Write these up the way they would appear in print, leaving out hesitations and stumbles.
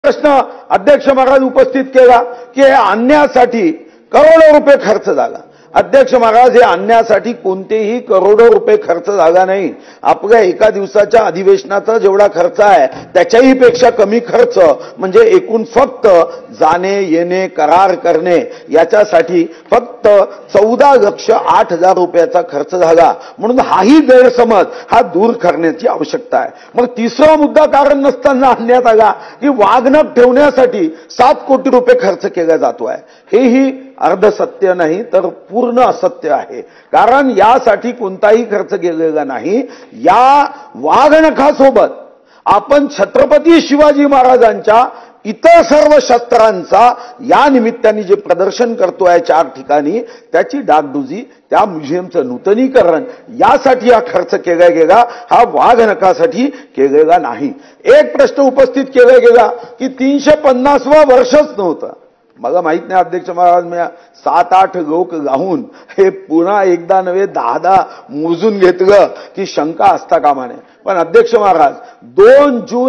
प्रश्न अध्यक्ष महाराज उपस्थित केला की हे आणण्यासाठी करोडो रुपये खर्च झाला। अध्यक्ष महाराज, हे आणण्यासाठी कोणतेही करोडो रुपये खर्च झाला नाही। आपल्या एका दिवसाच्या अधिवेशनाचा जेवढा खर्च आहे त्याच्याही पेक्षा कमी खर्च म्हणजे एकूण फक्त जाणे येणे करार करणे याच्यासाठी फक्त 14,08,000 रुपयाचा खर्च झाला। म्हणून हाही गैरसमज हा दूर करण्याची आवश्यकता आहे। मग तिसरा मुद्दा कारण नसताना आणण्यात आला की वाघनख ठेवण्यासाठी 7 कोटी रुपये खर्च केला जातो आहे। हेही अर्ध सत्य नाही तर पूर्ण असत्य आहे, कारण यासाठी कोणताही खर्च केलेला नाही। या वाघनखासोबत आपण छत्रपती शिवाजी महाराजांच्या इतर सर्व शस्त्रांचा या निमित्ताने जे प्रदर्शन करतोय 4 ठिकाणी, त्याची डागडुजी, त्या म्युझियमचं नूतनीकरण यासाठी हा खर्च केला गेला, हा वाघनखासाठी केलेला नाही। एक प्रश्न उपस्थित केला गेला की 350वा वर्षच नव्हतं। मला माहित नाही अध्यक्ष महाराज, मी 7-8 लोक लावून हे पुन्हा एकदा नव्हे 10 मोजून घेतलं की शंका असता कामा नये। पण अध्यक्ष महाराज 2 जून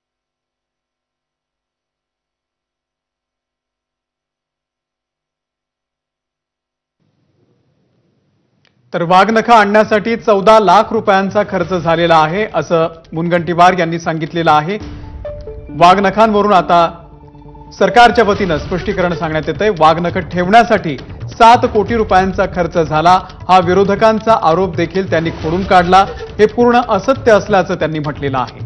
तर वाघनखा आणण्यासाठी 14 लाख रुपयांचा खर्च झालेला आहे असं मुनगंटीवार यांनी सांगितलेलं आहे। वाघनखांवरून आता सरकारच्या वतीनं स्पष्टीकरण सांगण्यात येतंय। वाघनख ठेवण्यासाठी 7 कोटी रुपयांचा खर्च झाला, हा विरोधकांचा आरोप देखील त्यांनी खोडून काढला। हे पूर्ण असत्य असल्याचं त्यांनी म्हटलेलं आहे।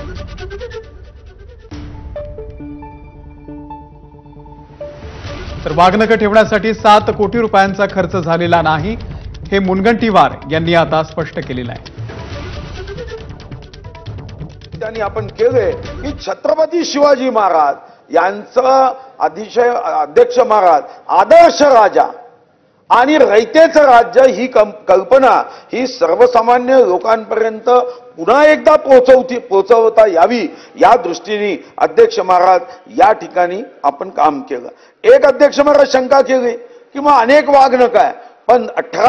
तर वाघनख ठेवण्यासाठी 7 कोटी रुपयांचा खर्च झालेला नाही, हे मुनगंटीवार यांनी आता स्पष्ट केलेलं आहे। त्यांनी आपण केले की छत्रपती शिवाजी महाराज यांचं अध्यक्ष महाराज आदर्श राजा आणि रयतेचं राज्य ही कल्पना ही सर्वसामान्य लोकांपर्यंत पुन्हा एकदा पोहोचवता यावी या दृष्टीने अध्यक्ष महाराज या ठिकाणी आपण काम केलं। एक अध्यक्ष महाराज शंका केली की मग अनेक वाघनख आहे, पण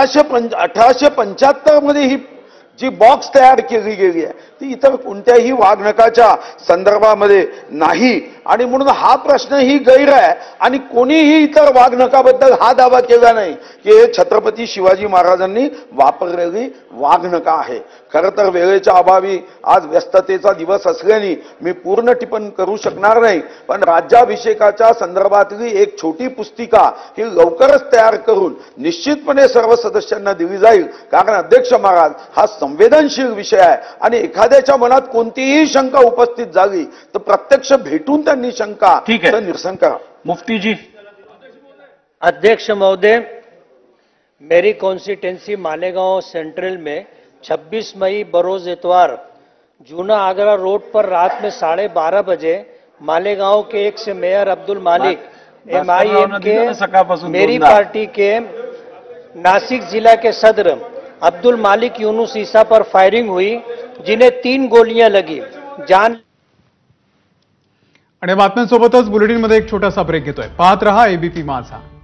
1875 मध्ये ही जी बॉक्स तयार केली गेली आहे ती इतर कोणत्याही वाघनखाच्या संदर्भामध्ये नाही, आणि म्हणून हा प्रश्न ही गैर आहे। आणि कोणीही इतर वाघनखाबद्दल हा दावा केला नाही की हे छत्रपती शिवाजी महाराजांनी वापरलेली वाघनख आहे। खरं तर वेळेच्या अभावी आज व्यस्ततेचा दिवस असल्याने मी पूर्ण टिप्पणी करू शकणार नाही, पण राज्याभिषेकाच्या संदर्भातली एक छोटी पुस्तिका ही लवकरच तयार करून निश्चितपणे सर्व सदस्यांना दिली जाईल, कारण अध्यक्ष महाराज हा संवेदनशील विषय आहे आणि एखाद्याच्या मनात कोणतीही शंका उपस्थित झाली तर प्रत्यक्ष भेटून त्यांनी शंका निरसन करा। मुफ्ती जी। अध्यक्ष महोदय, मेरी कॉन्स्टिट्यूंसी मालेगांव सेंट्रल में 26 मई बरोज इतवार जूना आगरा रोड पर रात में 12:30 बजे मालेगांव के एक से मेयर अब्दुल मालिक MIM के मेरी पार्टी के नासिक जिला के सदर अब्दुल मालिक यूनुस ईसा पर फायरिंग हुई, जिन्हें 3 गोलियां लगी। जान आणि बातम्यांसोबतच बुलेटिनमध्ये एक छोटासा ब्रेक घेतोय। पाहत रहा ABP माझा।